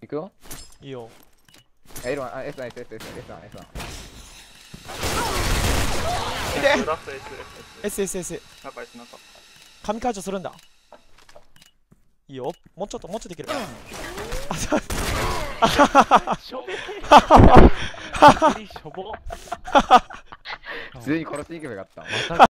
行くよ。 いいよ。 L1、あ、S1、S1、S1、S1、 いてラスト SSS 中 S 中。 神解除するんだ。いいよ。もうちょっとできる。あ、そう。 しょべしょぼ。 普通に殺しに行けばよかった。 また